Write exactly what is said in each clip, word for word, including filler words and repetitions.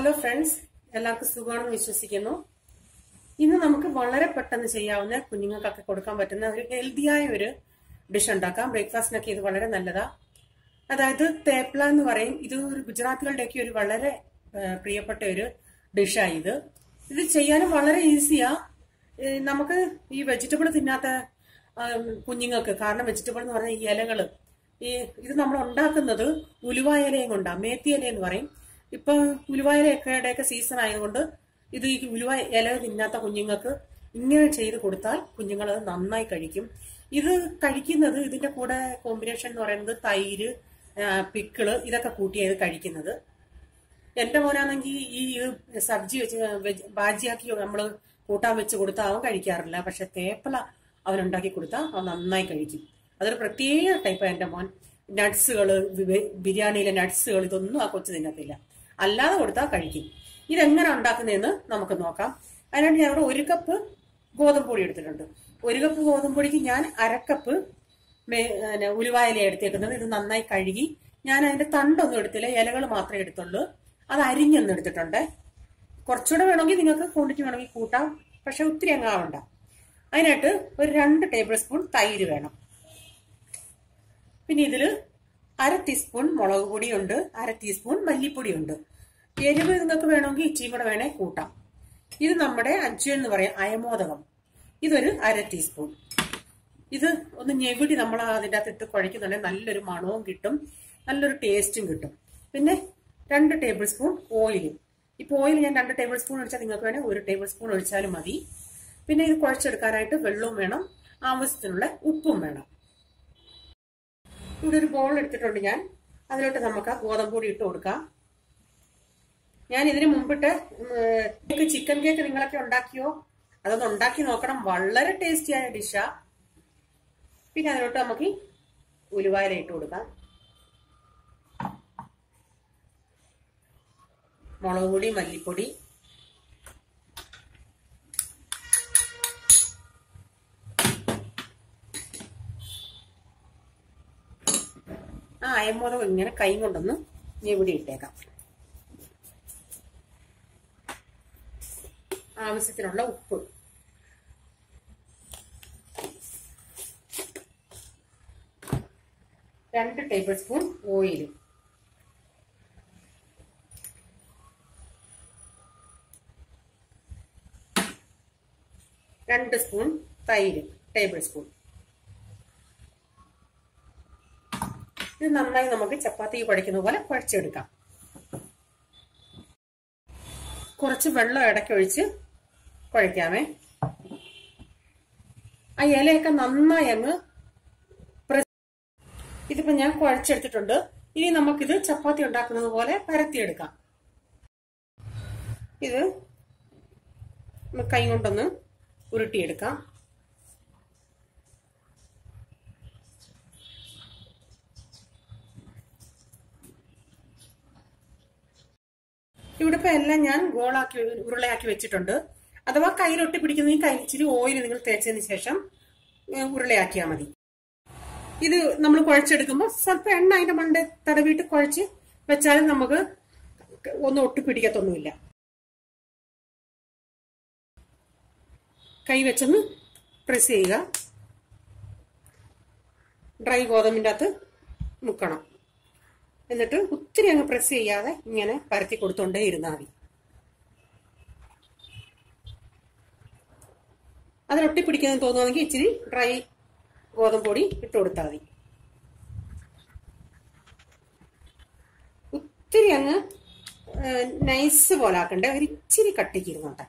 Hello friends, എല്ലാവർക്കും സുഖമാണെന്ന് വിശ്വസിക്കുന്നു. ഇന്ന് നമുക്ക് വളരെ പെട്ടെന്ന് ചെയ്യാവുന്ന കുഞ്ഞുങ്ങൾക്കൊക്കെ കൊടുക്കാൻ പറ്റുന്ന ഒരു ഹെൽത്തിയായ ഒരു ഡിഷ് ഉണ്ടാക്കാം. ബ്രേക്ക്ഫാസ്റ്റിനൊക്കെ ഇത് വളരെ നല്ലതാ. അതായത് തേപ്ല എന്ന് പറയും. ഇത് ഒരു ഗുജറാത്തികളുടെയൊക്കെ ഒരു വളരെ പ്രിയപ്പെട്ട ഒരു ഡിഷാണ് ഇത്. ഇത് ചെയ്യാനും വളരെ ഈസിയാ. നമുക്ക് ഈ വെജിറ്റബിൾ തിന്നാത്ത കുഞ്ഞുങ്ങൾക്ക്, കാരണം വെജിറ്റബിൾ എന്ന് പറഞ്ഞാൽ ഈ ഇലകള്, ഈ ഇത് നമ്മൾ ഉണ്ടാക്കുന്നത് ഉലുവ ഇലയും കൊണ്ടാണ്. മേത്തി ഇല എന്ന് പറയും. ഇപ്പൊ ഉലുവ ഇലയൊക്കെ സീസൺ ആയതുകൊണ്ട് ഇത് ഈ ഉലുവ ഇല തിന്നാത്ത കുഞ്ഞുങ്ങൾക്ക് ഇങ്ങനെ ചെയ്ത് കൊടുത്താൽ കുഞ്ഞുങ്ങൾ അത് നന്നായി കഴിക്കും. ഇത് കഴിക്കുന്നത് ഇതിന്റെ കൂടെ കോമ്പിനേഷൻ എന്ന് പറയുന്നത് തൈര്, പിക്കിള്, ഇതൊക്കെ കൂട്ടിയത് കഴിക്കുന്നത്. എന്റെ മോനാണെങ്കിൽ ഈ സബ്ജി വെച്ച് ബാജിയാക്കി നമ്മള് കൂട്ടാൻ വെച്ച് കൊടുത്താൽ അവൻ കഴിക്കാറില്ല. പക്ഷെ തേപ്പല അവനുണ്ടാക്കി കൊടുത്താൽ അവൻ നന്നായി കഴിക്കും. അതൊരു പ്രത്യേക ടൈപ്പാണ് എന്റെ മോൻ. നട്ട്സുകള്, ബിരിയാണിയിലെ നട്ട്സുകൾ, ഇതൊന്നും ആ കൊച്ചു തിന്നത്തില്ല. അല്ലാതെ കൊടുത്താൽ കഴിക്കും. ഇതെങ്ങനെ ഉണ്ടാക്കുന്നതെന്ന് നമുക്ക് നോക്കാം. അതിനായിട്ട് ഞാൻ ഇവിടെ ഒരു കപ്പ് ഗോതമ്പ് പൊടി എടുത്തിട്ടുണ്ട്. ഒരു കപ്പ് ഗോതമ്പ് പൊടിക്ക് ഞാൻ അരക്കപ്പ് ഉലുവായില എടുത്തേക്കുന്നത്. ഇത് നന്നായി കഴുകി ഞാൻ അതിന്റെ തണ്ടൊന്നും എടുത്തില്ല, ഇലകൾ മാത്രമേ എടുത്തുള്ളൂ. അത് അരിഞ്ഞൊന്നും എടുത്തിട്ടുണ്ട്. കുറച്ചുകൂടെ വേണമെങ്കിൽ നിങ്ങൾക്ക് ക്വാണ്ടിറ്റി വേണമെങ്കിൽ കൂട്ടാം, പക്ഷെ ഒത്തിരി അങ്ങാവണ്ട. അതിനായിട്ട് ഒരു രണ്ട് ടേബിൾ സ്പൂൺ തൈര് വേണം. പിന്നെ ഇതിൽ അര ടീസ്പൂൺ മുളക് പൊടിയുണ്ട്, അര ടീസ്പൂൺ മല്ലിപ്പൊടിയുണ്ട്. എരിവ് നിങ്ങൾക്ക് വേണമെങ്കിൽ ഇച്ചിരി കൂടെ വേണേ കൂട്ടാം. ഇത് നമ്മുടെ അജ്വൻ എന്ന് പറയാം, അയമോദകം. ഇതൊരു അര ടീസ്പൂൺ. ഇത് ഒന്ന് ഞെവിടി നമ്മൾ അതിൻ്റെ അകത്ത് ഇട്ട് കുഴയ്ക്കുന്നുണ്ടെങ്കിൽ നല്ലൊരു മണവും കിട്ടും, നല്ലൊരു ടേസ്റ്റും കിട്ടും. പിന്നെ രണ്ട് ടേബിൾ സ്പൂൺ ഓയിലും. ഇപ്പോൾ ഓയിൽ ഞാൻ രണ്ട് ടേബിൾ സ്പൂൺ ഒഴിച്ചാൽ നിങ്ങൾക്ക് വേണേൽ ഒരു ടേബിൾ സ്പൂൺ ഒഴിച്ചാലും മതി. പിന്നെ ഇത് കുഴച്ചെടുക്കാനായിട്ട് വെള്ളവും വേണം, ആവശ്യത്തിനുള്ള ഉപ്പും വേണം. ഇവിടെ ഒരു ബോൾ എടുത്തിട്ടുണ്ട് ഞാൻ. അതിലോട്ട് നമുക്ക് ആ ഗോതമ്പ് പൊടി ഇട്ട് കൊടുക്കാം. ഞാൻ ഇതിന് മുമ്പിട്ട് ചിക്കൻ കേക്ക് നിങ്ങളൊക്കെ ഉണ്ടാക്കിയോ? അതൊന്ന് ഉണ്ടാക്കി നോക്കണം. വളരെ ടേസ്റ്റിയായ ഡിഷാ. പിന്നെ അതിലോട്ട് നമുക്ക് ഉലുവായില ഇട്ട് കൊടുക്കാം. മുളക് പൊടി, മല്ലിപ്പൊടി, ആ അയമോദകം ഇങ്ങനെ കൈ കൊണ്ടൊന്ന് ഞെവിടി ഇട്ടേക്കാം. ആവശ്യത്തിനുള്ള ഉപ്പ്, രണ്ട് ടേബിൾ സ്പൂൺ ഓയിലും, രണ്ട് സ്പൂൺ തൈര് ടേബിൾ സ്പൂൺ. ഇത് നന്നായി നമുക്ക് ചപ്പാത്തി കുഴയ്ക്കുന്ന പോലെ കുഴച്ചെടുക്കാം. കുറച്ച് വെള്ളം ഇടയ്ക്കൊഴിച്ച് കുഴയ്ക്കാമേ. ആ ഇലയൊക്കെ നന്നായി അങ്ങ് പ്രസ്. ഇതിപ്പോ ഞാൻ കുഴച്ചെടുത്തിട്ടുണ്ട്. ഇനി നമുക്കിത് ചപ്പാത്തി ഉണ്ടാക്കുന്നത് പോലെ പരത്തിയെടുക്കാം. ഇത് കൈ കൊണ്ടൊന്ന് ഉരുട്ടിയെടുക്കാം. ഇവിടെ ഇപ്പൊ എല്ലാം ഞാൻ ഗോളാക്കി ഉരുളയാക്കി വെച്ചിട്ടുണ്ട്. അഥവാ കയ്യിലൊട്ടി പിടിക്കുന്ന ഈ കൈ ഇച്ചിരി ഓയിൽ നിങ്ങൾ തേച്ചതിന് ശേഷം ഉരുളയാക്കിയാൽ മതി. ഇത് നമ്മൾ കുഴച്ചെടുക്കുമ്പോൾ സ്വല്പം എണ്ണ അതിന്റെ മണ്ട തടവിട്ട് കുഴച്ച് വെച്ചാലും നമുക്ക് ഒന്നും ഒട്ടിപ്പിടിക്കത്തൊന്നുമില്ല. കൈ വെച്ചൊന്ന് പ്രസ് ചെയ്യുക. ഡ്രൈ ഗോതമ്പിൻ്റെ അകത്ത് മുക്കണം. എന്നിട്ട് ഒത്തിരി അങ്ങ് പ്രസ് ചെയ്യാതെ ഇങ്ങനെ പരത്തി കൊടുത്തോണ്ടേ ഇരുന്നാൽ മതി. അതിലൊട്ടിപ്പിടിക്കാൻ തോന്നുവാണെങ്കിൽ ഇച്ചിരി ഡ്രൈ ഗോതമ്പ് പൊടി ഇട്ട് കൊടുത്താൽ മതി. ഒത്തിരി അങ്ങ് നൈസ് പോലെ ആക്കണ്ടേ, ഒരു ഇച്ചിരി കട്ടിക്ക് ഇരുന്നോട്ടെ.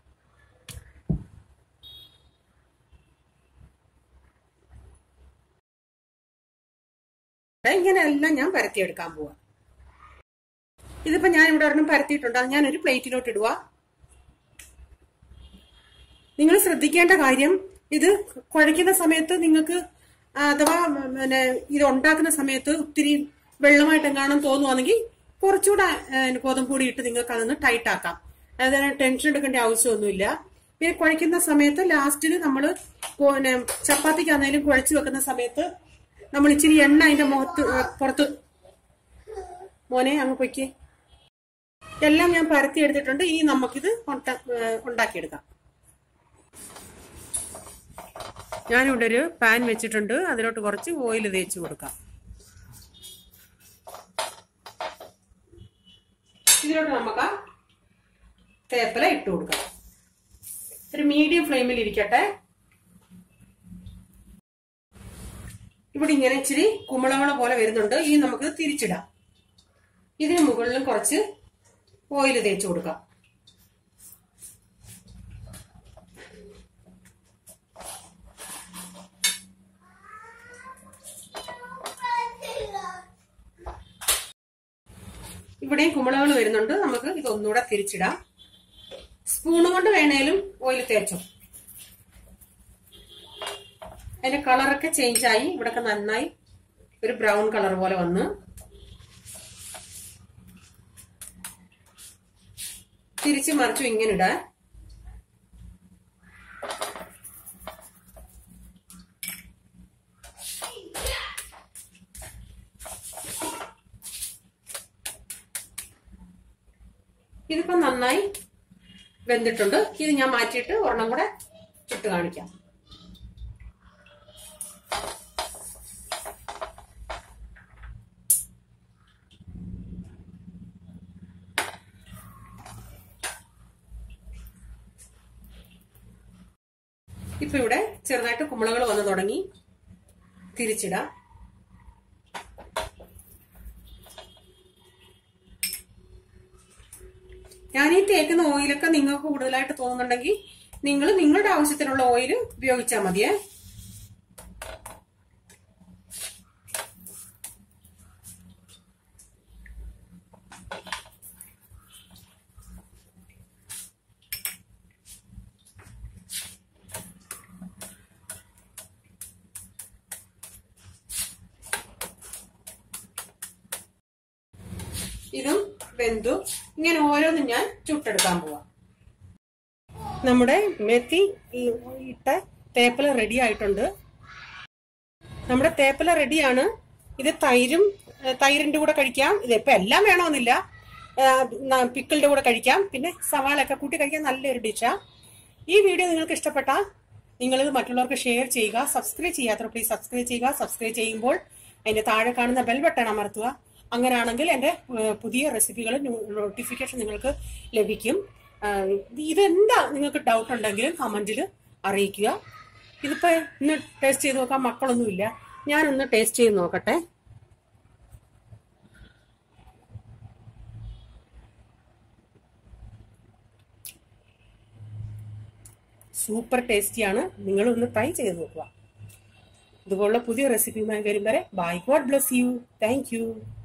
ഇങ്ങനെയെല്ലാം ഞാൻ പരത്തിയെടുക്കാൻ പോവാ. ഇതിപ്പോ ഞാൻ ഇവിടെ ഒരെണ്ണം പരത്തിയിട്ടുണ്ട്. അത് ഞാനൊരു പ്ലേറ്റിലോട്ട് ഇടുക. നിങ്ങൾ ശ്രദ്ധിക്കേണ്ട കാര്യം, ഇത് കുഴയ്ക്കുന്ന സമയത്ത് നിങ്ങൾക്ക് അഥവാ പിന്നെ ഇത് ഉണ്ടാക്കുന്ന സമയത്ത് ഒത്തിരി വെള്ളമായിട്ട് എങ്ങാനും തോന്നുവാണെങ്കിൽ കുറച്ചുകൂടെ ഗോതമ്പ് പൊടി ഇട്ട് നിങ്ങൾക്ക് അതൊന്ന് ടൈറ്റ് ആക്കാം. അതായത് ടെൻഷൻ എടുക്കേണ്ട ആവശ്യമൊന്നുമില്ല. പിന്നെ കുഴയ്ക്കുന്ന സമയത്ത് ലാസ്റ്റിൽ നമ്മൾ പിന്നെ ചപ്പാത്തിക്കാണെങ്കിലും കുഴച്ച് വെക്കുന്ന സമയത്ത് നമ്മൾ ഇച്ചിരി എണ്ണ അതിന്റെ മുഖത്ത് പുറത്ത് മോനെ അങ്ങ് പൊയ്ക്ക് എല്ലാം ഞാൻ പരത്തി എടുത്തിട്ടുണ്ട്. ഇനി നമുക്കിത് ഉണ്ടാക്കിയെടുക്കാം. ഞാനിവിടെ ഒരു പാൻ വെച്ചിട്ടുണ്ട്. അതിലോട്ട് കുറച്ച് ഓയിൽ തേച്ച് കൊടുക്കാം. ഇതിലോട്ട് നമുക്ക് തേപ്പല ഇട്ട് കൊടുക്കാം. ഒരു മീഡിയം ഫ്ലെയിമിൽ ഇരിക്കട്ടെ. ഇവിടെ ഇങ്ങനെ ഇച്ചിരി കുമ്പളവള പോലെ വരുന്നുണ്ട്. ഇനി നമുക്ക് തിരിച്ചിടാം. ഇതിന് മുകളിലും കുറച്ച് ഓയിൽ തേച്ച് കൊടുക്കാം. ഇവിടെയും കുമ്പളകൾ വരുന്നുണ്ട്. നമുക്ക് ഇതൊന്നുകൂടെ തിരിച്ചിടാം. സ്പൂണ് കൊണ്ട് വേണേലും ഓയിൽ തേച്ചോ. അതിന്റെ കളറൊക്കെ ചേഞ്ച് ആയി. ഇവിടൊക്കെ നന്നായി ഒരു ബ്രൗൺ കളർ പോലെ വന്ന് തിരിച്ച് മറിച്ചു ഇങ്ങനെ ഇടാൻ. ഇതിപ്പോ നന്നായി വെന്തിട്ടുണ്ട്. ഇത് ഞാൻ മാറ്റിയിട്ട് ഒരെണ്ണം കൂടെ ചുട്ട് കാണിക്കാം. ഇപ്പൊ ഇവിടെ ചെറുതായിട്ട് കുമ്പളകൾ വന്നു തുടങ്ങി. തിരിച്ചിടാം. ഞാൻ ഈ തേക്കുന്ന ഓയിലൊക്കെ നിങ്ങൾക്ക് കൂടുതലായിട്ട് തോന്നുന്നുണ്ടെങ്കിൽ നിങ്ങൾ നിങ്ങളുടെ ആവശ്യത്തിനുള്ള ഓയിൽ ഉപയോഗിച്ചാൽ മതിയേ. ഇതും വെന്തു. ഇങ്ങനെ ഓരോന്നും ഞാൻ ചുട്ടെടുക്കാൻ പോവാം. നമ്മുടെ മെത്തി ഇട്ട തേപ്പല റെഡി ആയിട്ടുണ്ട്. നമ്മുടെ തേപ്പല റെഡിയാണ്. ഇത് തൈരും തൈരിന്റെ കൂടെ കഴിക്കാം. ഇതിപ്പോ എല്ലാം വേണമെന്നില്ല. പിക്കിളിന്റെ കൂടെ കഴിക്കാം. പിന്നെ സവാളൊക്കെ കൂട്ടി കഴിക്കാൻ നല്ലൊരു ഡിഷാ. ഈ വീഡിയോ നിങ്ങൾക്ക് ഇഷ്ടപ്പെട്ടാൽ നിങ്ങളിത് മറ്റുള്ളവർക്ക് ഷെയർ ചെയ്യുക. സബ്സ്ക്രൈബ് ചെയ്യാത്തവർ പ്ലീസ് സബ്സ്ക്രൈബ് ചെയ്യുക. സബ്സ്ക്രൈബ് ചെയ്യുമ്പോൾ അതിന്റെ താഴെ കാണുന്ന ബെൽ ബട്ടൺ അമർത്തുക. അങ്ങനെയാണെങ്കിൽ എൻ്റെ പുതിയ റെസിപ്പികൾ നോട്ടിഫിക്കേഷൻ നിങ്ങൾക്ക് ലഭിക്കും. ഇതെന്താ നിങ്ങൾക്ക് ഡൗട്ട് ഉണ്ടെങ്കിലും കമന്റിൽ അറിയിക്കുക. ഇതിപ്പോ ഇന്ന് ടേസ്റ്റ് ചെയ്ത് നോക്കാൻ മക്കളൊന്നുമില്ല. ഞാനൊന്ന് ടേസ്റ്റ് ചെയ്ത് നോക്കട്ടെ. സൂപ്പർ ടേസ്റ്റിയാണ്. നിങ്ങളൊന്ന് ട്രൈ ചെയ്ത് നോക്കുക. ഇതുപോലുള്ള പുതിയ റെസിപ്പിയുമായി വരും വരെ bye. God bless you. Thank U.